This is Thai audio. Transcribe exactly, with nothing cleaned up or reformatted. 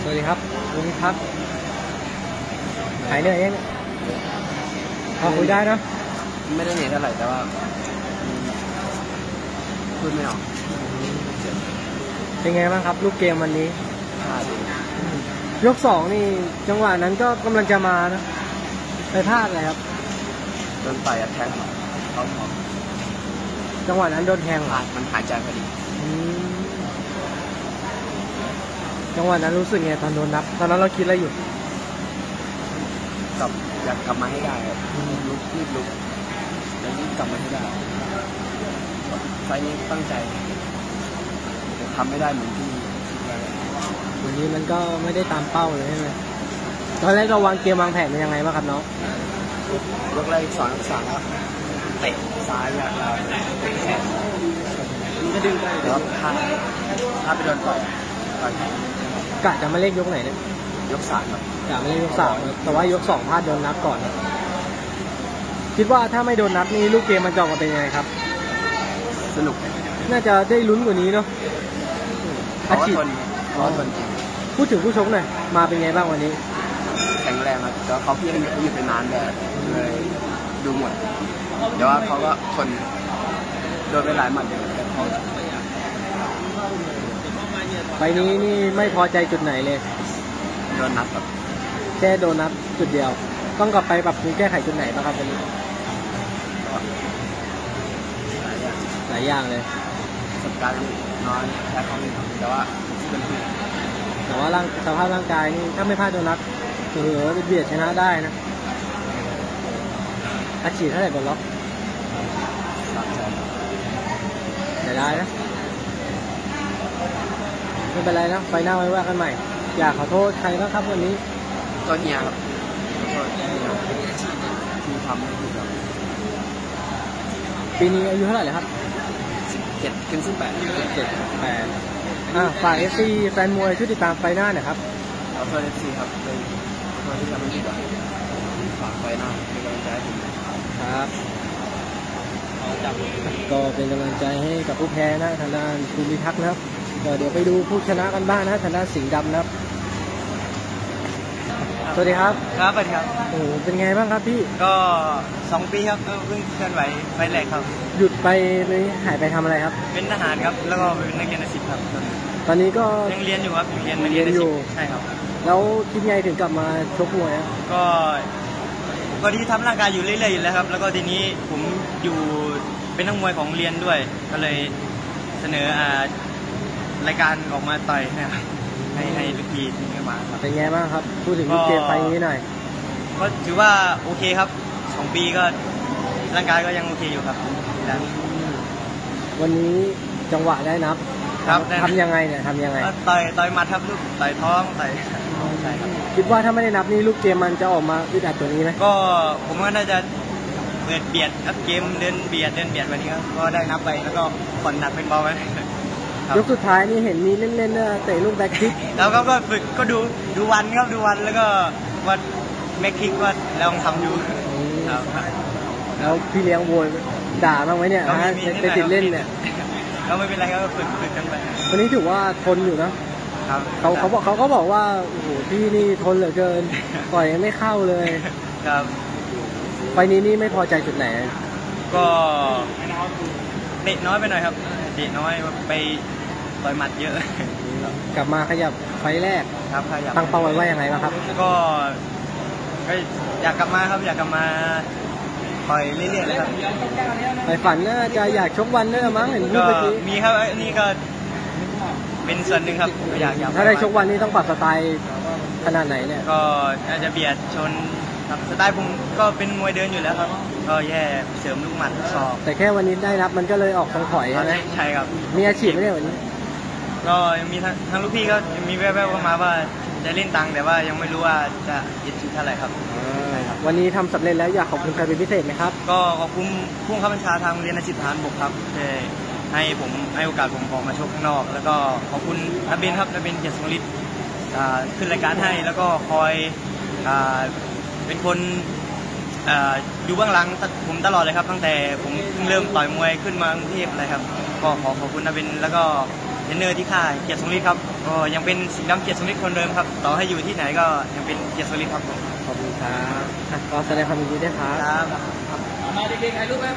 วัสดีครับคุณพิทักษ์หายเหนื่อยยังพอคุยได้นะไม่ได้เหนื่อยเท่าไหร่แต่ว่าพูดไม่ออกเป็นไงบ้างครับลูกเกมวันนี้พลาดยกสองนี่จังหวะนั้นก็กำลังจะมานะไปพลาดเลยครับโดนต่อยแทงเขาหมอจังหวะนั้นโดนแทงพลาดมันหายใจพอดีจังหวะนั้นรู้สึกไงตอนโดนนับตอนนั้นเราคิดอะไรอยู่กลับอยากกลับมาให้ได้ลุกรีบลุกแล้วรีบกลับมาให้ได้ไฟนี้ตั้งใจทำไม่ได้เหมือนที่คิดไว้วันนี้มันก็ไม่ได้ตามเป้าเลยใช่ไหมตอนแรกเราวางเกมวางแผนเป็นยังไงบ้างครับน้องยกแรกสองสามครับเตะซ้ายเนี่ยเราเตะแขนนี่ก็ดึงได้แต่ว่าพลาดพลาดไปโดนต่อยต่อยกะจะมาเล่นยกไหนเนี่ยยกสามครับกะมาเล่นยกสามแต่ว่ายกสองพลาดโดนนับก่อนคิดว่าถ้าไม่โดนนับนี่ลูกเกมมันจะออกมาเป็นยังไงครับสนุกน่าจะได้ลุ้นกว่านี้เนาะอาชีพร้อนจริงพูดถึงผู้ชกหน่อยมาเป็นไงบ้างวันนี้แข็งแรงครับแต่เขาพี่เขาอยู่เป็นนานเลยเลยดูหมดแต่ว่าเขาก็ทนโดนไปหลายหมัดอย่างแต่เขาไปนี้นี่ไม่พอใจจุดไหนเลยโดนนับครับแค่โดนนับจุดเดียวต้องกลับไปปรับปรุงแก้ไขจุดไหนบ้างครับวันนี้หลายอย่างเลยประสบการณ์น้อยแค่เขาไม่ทำแต่ว่าเป็นแต่ว่าร่างสภาพร่างกายนี่ถ้าไม่พลาดโดนนับเออเบียดชนะได้นะอาชีพเท่าไหร่บนล็อกได้ได้นะไม่เป็นไรนะไฟหน้าไว้ว่ากันใหม่อยากขอโทษใครบ้างครับวันนี้ก็เฮียครับขอโทษที่ทำไม่ถูกครับปีนี้อายุเท่าไหร่เลยครับสิบเจ็ดขึ้นสิบแปดเจ็ดแปดอ่าฝากเอฟซีแฟนมวยช่วยติดตามไฟหน้าหน่อยครับขอโทษเอฟซีครับเลยขอโทษที่ทำไม่ถูกฝากไฟหน้าเป็นกำลังใจให้ผมครับก็เป็นกำลังใจให้กับผู้แพ้นะทางด้านคุณพิทักษ์นะครับเดี๋ยวไปดูผู้ชนะกันบ้างนะทางด้านสิงห์ดำนะครับสวัสดีครับครับสวัสดีครับโอ้เป็นไงบ้างครับพี่ก็สองปีครับเพิ่งเคลื่อนไหวไปแรกครับหยุดไปเลยหายไปทำอะไรครับเป็นทหารครับแล้วก็เป็นนักเรียนอาชีพครับตอนนี้ก็ยังเรียนอยู่ครับเรียนเรียนอยู่ใช่ครับแล้วคิดไงถึงกลับมาชกมวยก็ก็ที่ทำร่างกายอยู่เรื่อยๆอยู่แล้วครับแล้วก็ทีนี้ผมอยู่เป็นนักมวยของเรียนด้วยก็เลยเสนอรายการออกมาต่อยนะครับให้ให้ลูกทีมเข้ามาเป็นไงบ้างครับพูดถึงลูกเกมไฟนี้หน่อยก็ถือว่าโอเคครับสองปีก็ร่างกายก็ยังโอเคอยู่ครับวันนี้จังหวะได้นับครับทำยังไงเนี่ยทำยังไงต่อยต่อยมัดครับลูกต่อยท้องต่อยใช่ครับคิดว่าถ้าไม่ได้นับนี่ลูกเกมมันจะออกมาอึดอัดตัวนี้ไหมก็ผมว่าน่าจะเบียดเบียดครับเกมเดินเบียดเดินเบียดวันนี้ครับก็ได้นับไปแล้วก็ผ่อนหนักเป็นเบาไปยกสุดท้ายนี่เห็นมีเล่นๆเนี่ยเตะลูกแบ็คคิกแล้วก็ฝึกก็ดูดูวันครับดูวันแล้วก็ว่าแบ็คคิกว่าลองทำดูแล้วพี่เลี้ยงโวยด่าบ้างไหมเนี่ยฮะไปติดเล่นเนี่ยก็ไม่เป็นไรครับฝึกฝึกกันไปวันนี้ถือว่าทนอยู่นะครับเขาเขาบอกเขาก็บอกว่าโอ้โหพี่นี่ทนเหลือเกินปล่อยไม่เข้าเลยครับไฟนี้นี่ไม่พอใจจุดไหนก็เตะน้อยไปหน่อยครับเตะน้อยไปต่อยหมัดเยอะกลับมาขยับไฟแรกครับขยับตั้งเป้าไว้ว่ายังไงบ้างครับก็ก็อยากกลับมาครับอยากกลับมาต่อยเรื่อยๆเลยครับไปฝันน่าจะอยากชกวันด้วยมั้งเห็นพูดเมื่อกี้มีครับนี่ก็เป็นส่วนหนึ่งครับอยากอยากถ้าได้ชกวันนี้ต้องปรับสไตล์ขนาดไหนเนี่ยก็น่าจะเบียดชนครับสไตล์ผมก็เป็นมวยเดินอยู่แล้วครับก็แย่เสริมลูกหมัดศอกแต่แค่วันนี้ได้รับมันก็เลยออกทางถอยใช่ไหมใช่ครับมีอาชีพไหมเนี่ยวันนี้ก็ยังมีทางลูกพี่ก็มีแว่วๆเข้ามาว่าจะเล่นตังแต่ว่ายังไม่รู้ว่าจะยึดชุดเท่าไหร่ครับวันนี้ทำสำเร็จแล้วอยากขอบคุณใครเป็นพิเศษไหมครับก็ขอบคุณผู้บังคับบัญชาทางเรียนอาชีพทหารบกครับที่ให้ผมให้โอกาสผมออกมาชกข้างนอกแล้วก็ขอบคุณนักบินครับนักบินเกียรติสงฤทธิ์ขึ้นรายการให้แล้วก็คอยเป็นคนอยู่เบื้องหลังผมตลอดเลยครับตั้งแต่ผมเริ่มต่อยมวยขึ้นมากรุงเทพเลยครับก็ขอขอบคุณนักบินแล้วก็เทรนเนอร์ที่ค่ายเกียรติทรงฤทธิ์ครับก็ยังเป็นสิงห์ดำเกียรติทรงฤทธิ์คนเดิมครับต่อให้อยู่ที่ไหนก็ยังเป็นเกียรติทรงฤทธิ์ครับผมขอบคุณครับอ่ะก็แสดงความยินดีด้วยครับครับ